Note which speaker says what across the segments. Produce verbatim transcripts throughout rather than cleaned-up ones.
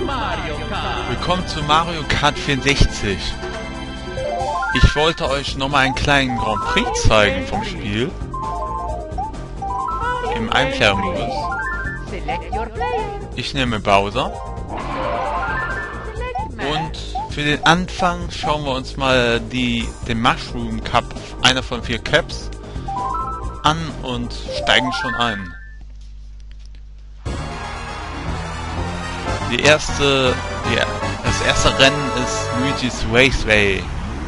Speaker 1: Willkommen zu Mario Kart vierundsechzig. Ich wollte euch nochmal einen kleinen Grand Prix zeigen vom Spiel. Im Einplayer-Modus. Ich nehme Bowser. Und für den Anfang schauen wir uns mal die, den Mushroom Cup, einer von vier Caps, an und steigen schon ein. Die erste, die, das erste Rennen ist Luigi's Raceway.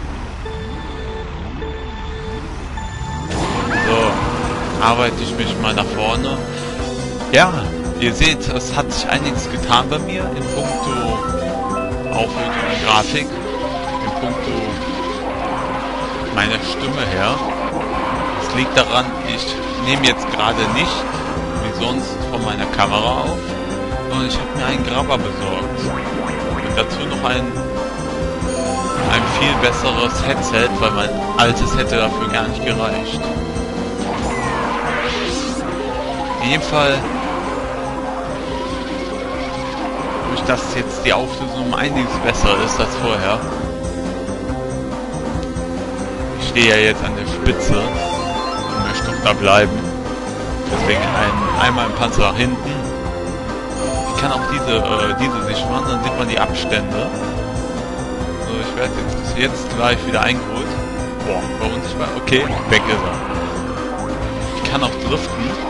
Speaker 1: So, arbeite ich mich mal nach vorne. Ja, ihr seht, es hat sich einiges getan bei mir in puncto Auflösung und Grafik, in puncto meiner Stimme her. Es liegt daran, ich nehme jetzt gerade nicht, wie sonst, von meiner Kamera auf, sondern ich habe mir einen Grabber besorgt. Und dazu noch ein, ein viel besseres Headset, weil mein altes hätte dafür gar nicht gereicht. In jedem Fall, durch dass jetzt die Auflösung um einiges besser ist als vorher. Ich stehe ja jetzt an der Spitze und möchte doch da bleiben. Deswegen ein, einmal im Panzer nach hinten. Ich kann auch diese, äh, diese Sicht machen, dann sieht man die Abstände. So, ich werde jetzt, jetzt gleich wieder eingeholt. Boah, war unsichtbar. Okay, weg ist er. Ich kann auch driften.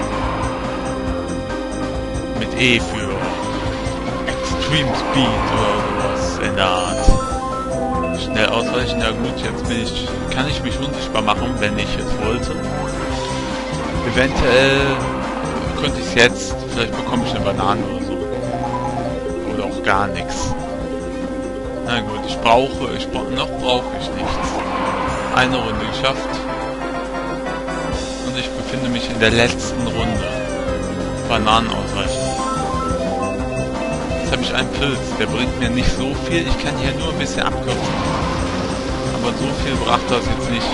Speaker 1: Mit E für Extreme Speed oder sowas in der Art. Schnell ausweichen, ja gut, jetzt bin ich, kann ich mich unsichtbar machen, wenn ich es wollte. Eventuell könnte ich es jetzt, vielleicht bekomme ich eine Banane oder so. Oder auch gar nichts. Na gut, ich brauche, ich brauche, noch brauche ich nichts. Eine Runde geschafft. Und ich befinde mich in der letzten Runde. Bananen ausweichen. Jetzt habe ich einen Pilz, der bringt mir nicht so viel. Ich kann hier nur ein bisschen abkürzen. Aber so viel brachte das jetzt nicht.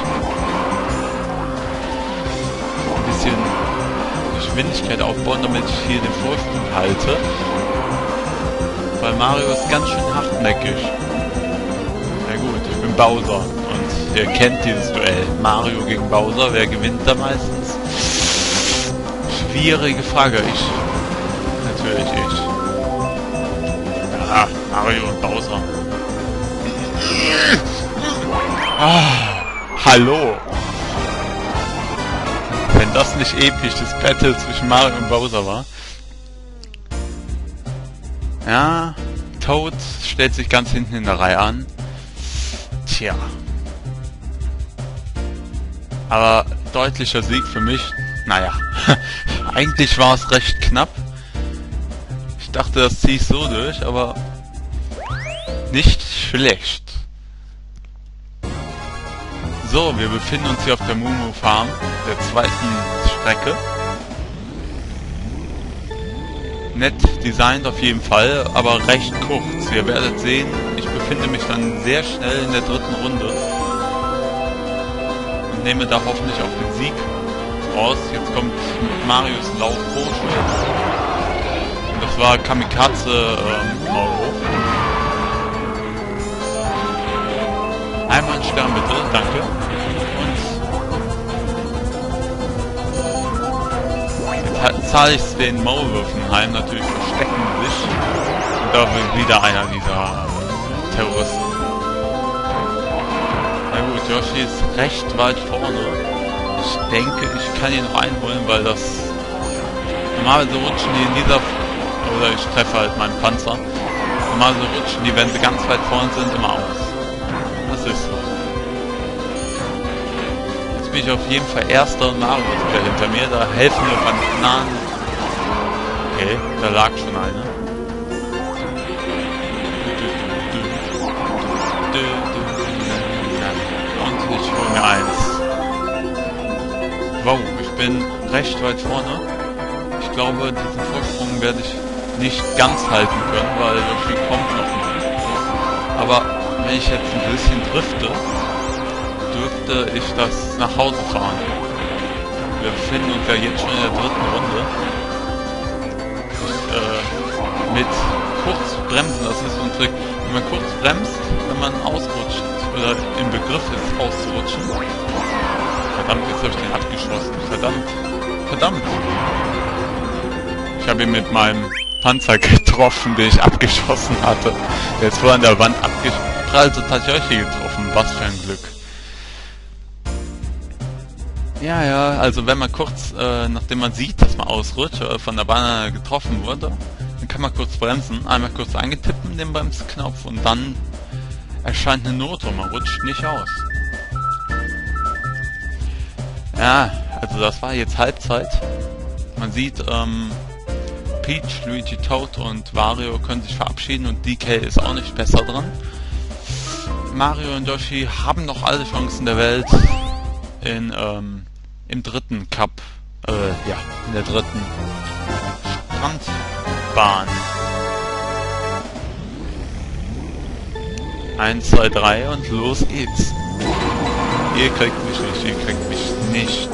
Speaker 1: Ein bisschen Geschwindigkeit aufbauen, damit ich hier den Vorsprung halte. Weil Mario ist ganz schön hartnäckig. Na gut, ich bin Bowser. Und ihr kennt dieses Duell. Mario gegen Bowser, wer gewinnt da meistens? Schwierige Frage. Ich. Natürlich ich. Ja, Mario und Bowser. Ah, hallo. Wenn das nicht episch, das Battle zwischen Mario und Bowser war. Ja, Toad stellt sich ganz hinten in der Reihe an. Tja. Aber deutlicher Sieg für mich. Naja, eigentlich war es recht knapp. Ich dachte, das ziehe ich so durch, aber nicht schlecht. So, wir befinden uns hier auf der Moo Farm, der zweiten Strecke. Nett designt auf jeden Fall, aber recht kurz. Ihr werdet sehen, ich befinde mich dann sehr schnell in der dritten Runde und nehme da hoffentlich auch den Sieg raus. Jetzt kommt Marios Laufporsche. Das war Kamikaze ähm, Maulwurf. Einmal einen Stern bitte, danke. Und jetzt zahle ich den Maulwürfen heim, natürlich verstecken sich. Und da wird wieder einer dieser Terroristen. Na gut, Yoshi ist recht weit vorne. Ich denke, ich kann ihn noch einholen, weil das... Normalerweise rutschen die in dieser... Oder ich treffe halt meinen Panzer. Normalerweise rutschen die, wenn sie ganz weit vorne sind, immer aus. Das ist so. Jetzt bin ich auf jeden Fall erster und Mario ist wieder hinter mir. Da helfen mir Bananen. Okay, da lag schon eine. Und ich hole mir eins. Wow, ich bin recht weit vorne. Ich glaube, diesen Vorsprung werde ich nicht ganz halten können, weil Yoshi kommt noch nicht. Aber wenn ich jetzt ein bisschen drifte, dürfte ich das nach Hause fahren. Wir befinden uns ja jetzt schon in der dritten Runde. Ich, äh, mit kurz bremsen, das ist so ein Trick. Wenn man kurz bremst, wenn man ausrutscht oder im Begriff ist auszurutschen. Verdammt, jetzt habe ich den abgeschossen. Verdammt. Verdammt. Ich habe ihn mit meinem Panzer getroffen, den ich abgeschossen hatte. Der ist vorher an der Wand abgeprallt und hat Yoshi getroffen. Was für ein Glück. Ja, ja, also wenn man kurz, äh, nachdem man sieht, dass man ausrutscht, äh, von der Banane getroffen wurde, dann kann man kurz bremsen, einmal kurz eingetippen, den Bremsknopf, und dann erscheint eine Note und man rutscht nicht aus. Ja, also das war jetzt Halbzeit. Man sieht, ähm, Peach, Luigi, Toad und Wario können sich verabschieden und D K ist auch nicht besser dran. Mario und Yoshi haben noch alle Chancen der Welt in, ähm, im dritten Cup, äh, ja, in der dritten Strandbahn. eins, zwei, drei und los geht's. Ihr kriegt mich nicht, ihr kriegt mich nicht.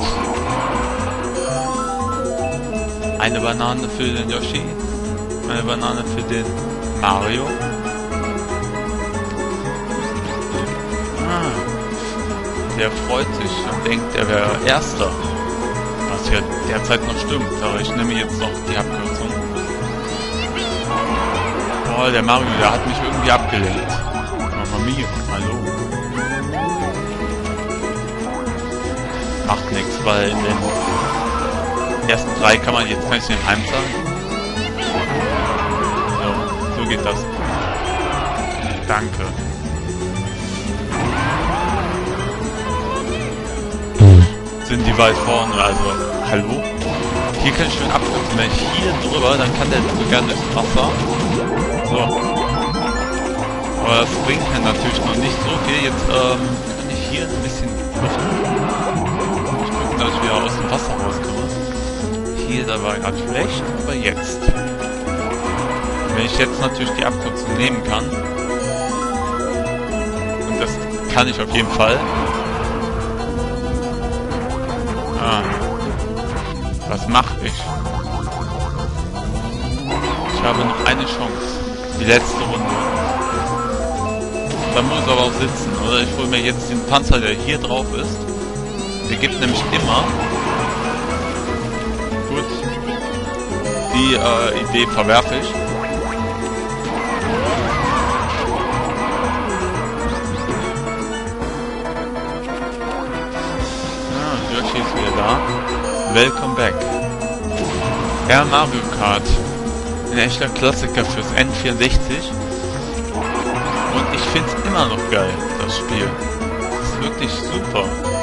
Speaker 1: Eine Banane für den Yoshi, eine Banane für den Mario. Ah, der freut sich und denkt, er wäre Erster. Was ja derzeit noch stimmt, aber ich nehme jetzt noch die Abkürzung. Boah, der Mario, der hat mich irgendwie abgelenkt. Mamma mia, hallo. Macht nichts, weil in den ersten drei kann man, jetzt kann ich den Heim sagen. So, so geht das. Danke. Sind die weit vorne, also, hallo? Hier kann ich schön abkürzen, wenn ich hier drüber, dann kann der sogar durchs Wasser. So. Aber das bringt mir natürlich noch nicht so viel. Jetzt, ähm, kann ich hier ein bisschen lüften. Ich gucke, dass ich wieder aus dem Wasser rauskomme. Hier, da war gerade schlecht, aber jetzt. Wenn ich jetzt natürlich die Abkürzung nehmen kann, und das kann ich auf jeden Fall. Ah. Was mache ich? Ich habe noch eine Chance. Die letzte Runde. Da muss aber auch sitzen, oder? Ich hole mir jetzt den Panzer, der hier drauf ist. Der gibt nämlich immer. Gut. Die äh, Idee verwerfe ich. Ja, Yoshi ist wieder da. Welcome back. Ja, Mario Kart. Ein echter Klassiker fürs N vierundsechzig. Und ich finde es immer noch geil, das Spiel. Das ist wirklich super.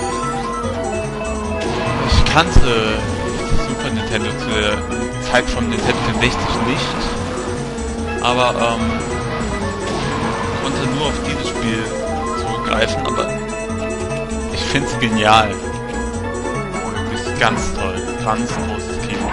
Speaker 1: Ich kannte Super Nintendo zu der Zeit von Nintendo vierundsechzig nicht. Aber, ähm, konnte nur auf dieses Spiel zurückgreifen, aber ich finde es genial. Wirklich ganz toll. Ganz großes Kino.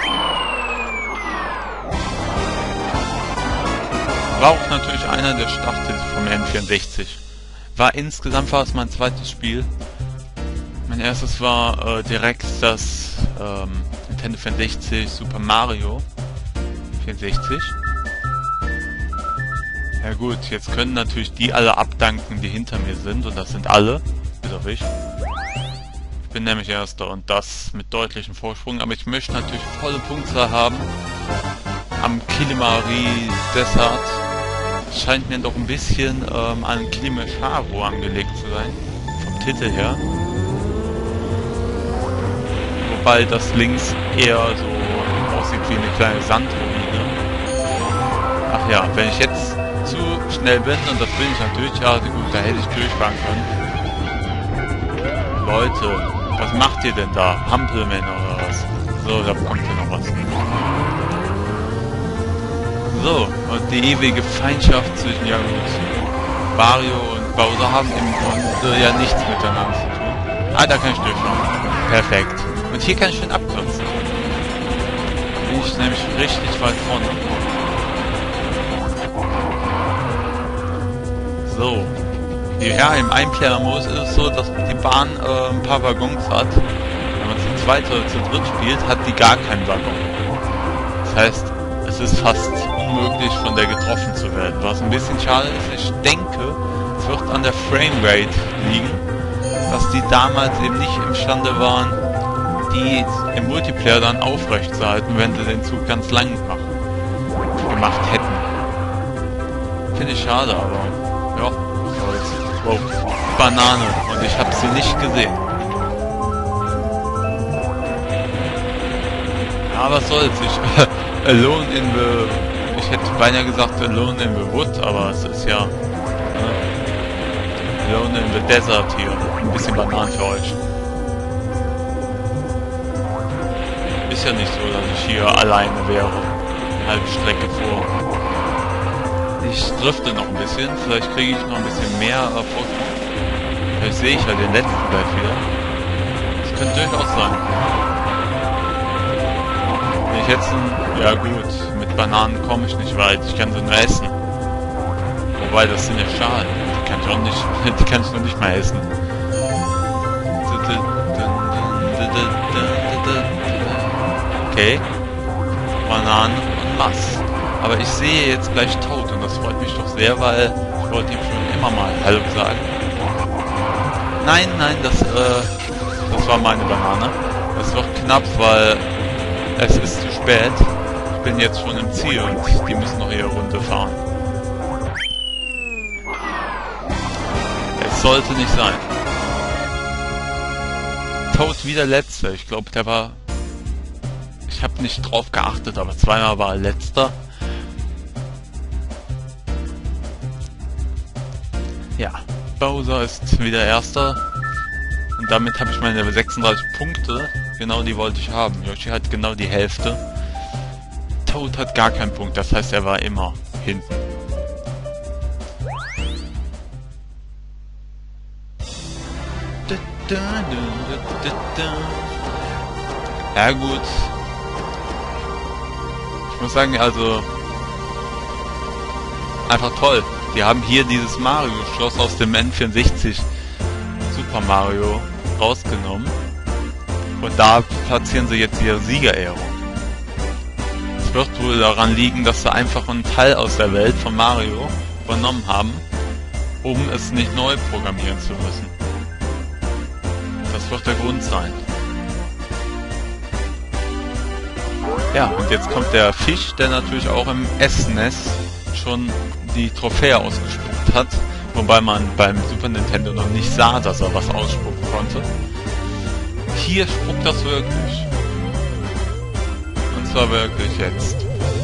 Speaker 1: War auch natürlich einer der Starthits vom N vierundsechzig. War insgesamt war es mein zweites Spiel. Mein erstes war äh, direkt das ähm, Nintendo vierundsechzig Super Mario vierundsechzig. Ja gut, jetzt können natürlich die alle abdanken, die hinter mir sind, und das sind alle, bis auf ich. Ich bin nämlich Erster und das mit deutlichem Vorsprung, aber ich möchte natürlich volle Punktzahl haben am Kilimari Desert. Scheint mir doch ein bisschen ähm, an Kilimanjaro angelegt zu sein, vom Titel her. Wobei das links eher so aussieht wie eine kleine Sandruine. Ach ja, wenn ich jetzt zu schnell bin, und das bin ich natürlich, ja gut, da hätte ich durchfahren können. Leute, was macht ihr denn da? Hampelmänner oder was? So, da kommt ja noch was. So, und die ewige Feindschaft zwischen, ja gut, Wario und Bowser haben im Grunde ja nichts miteinander zu tun. Ah, da kann ich durchfahren. Perfekt. Und hier kann ich schön abkürzen. Bin ich nämlich richtig weit vorne. So. Ja, im Einplayer-Modus ist es so, dass die Bahn äh, ein paar Waggons hat. Wenn man zu zweit oder zu dritt spielt, hat die gar keinen Waggon. Das heißt, es ist fast unmöglich, von der getroffen zu werden. Was ein bisschen schade ist, ich denke, es wird an der Framerate liegen, dass die damals eben nicht imstande waren, die im Multiplayer dann aufrecht zu halten, wenn sie den Zug ganz lang machen, gemacht hätten. Finde ich schade, aber ja, wow, Banane und ich habe sie nicht gesehen. Ja, was soll's, ich Alone in the... Ich hätte beinahe gesagt Alone in the Wood, aber es ist ja... Äh, Alone in the Desert hier. Ein bisschen Bananen für euch. Ist ja nicht so, dass ich hier alleine wäre. Halbe Strecke vor. Ich drifte noch ein bisschen. Vielleicht kriege ich noch ein bisschen mehr Erfolg. Vielleicht sehe ich ja den letzten gleich wieder. Das könnte durchaus sein. Wenn ich jetzt ein... Ja gut, mit Bananen komme ich nicht weit. Ich kann sie nur essen. Wobei, das sind ja Schalen. Die kann ich auch nicht... Die kann ich noch nicht mal essen. Okay. Bananen und Mass. Aber ich sehe jetzt gleich Toad und das freut mich doch sehr, weil ich wollte ihm schon immer mal Hallo sagen. Nein, nein, das, äh, das war meine Banane. Das wird knapp, weil es ist zu spät. Ich bin jetzt schon im Ziel und die müssen noch ihre Runde fahren. Es sollte nicht sein. Toad wieder Letzter. Ich glaube, der war... Ich habe nicht drauf geachtet, aber zweimal war er Letzter. Ja, Bowser ist wieder Erster. Und damit habe ich meine sechsunddreißig Punkte. Genau die wollte ich haben. Yoshi hat genau die Hälfte. Toad hat gar keinen Punkt, das heißt, er war immer hinten. Ja gut. Ich muss sagen, also einfach toll. Die haben hier dieses Mario-Schloss aus dem N vierundsechzig Super Mario rausgenommen. Und da platzieren sie jetzt ihre Siegerehrung. Es wird wohl daran liegen, dass sie einfach einen Teil aus der Welt von Mario übernommen haben, um es nicht neu programmieren zu müssen. Das wird der Grund sein. Ja, und jetzt kommt der Fisch, der natürlich auch im S N E S schon die Trophäe ausgespuckt hat, wobei man beim Super Nintendo noch nicht sah, dass er was ausspucken konnte. Hier spuckt das wirklich. Und zwar wirklich jetzt.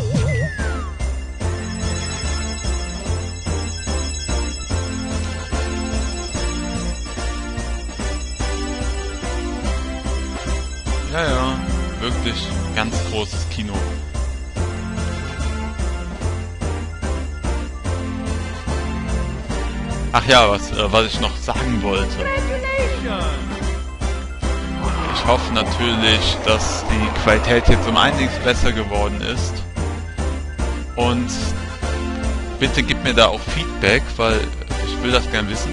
Speaker 1: Ja, ja, wirklich ganz großes Kino. Ach ja, was, äh, was ich noch sagen wollte. Ich hoffe natürlich, dass die Qualität jetzt um einiges besser geworden ist. Und bitte gib mir da auch Feedback, weil ich will das gern wissen.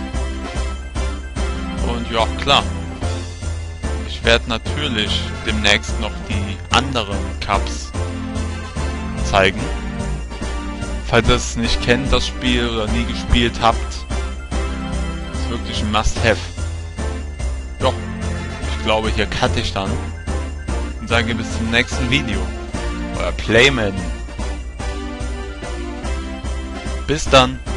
Speaker 1: Und ja, klar. Ich werde natürlich demnächst noch die anderen Cups zeigen. Falls ihr es nicht kennt, das Spiel, oder nie gespielt habt, ist wirklich ein Must-Have. Ja, ich glaube, hier cutte ich dann und sage bis zum nächsten Video. Euer Playman. Bis dann.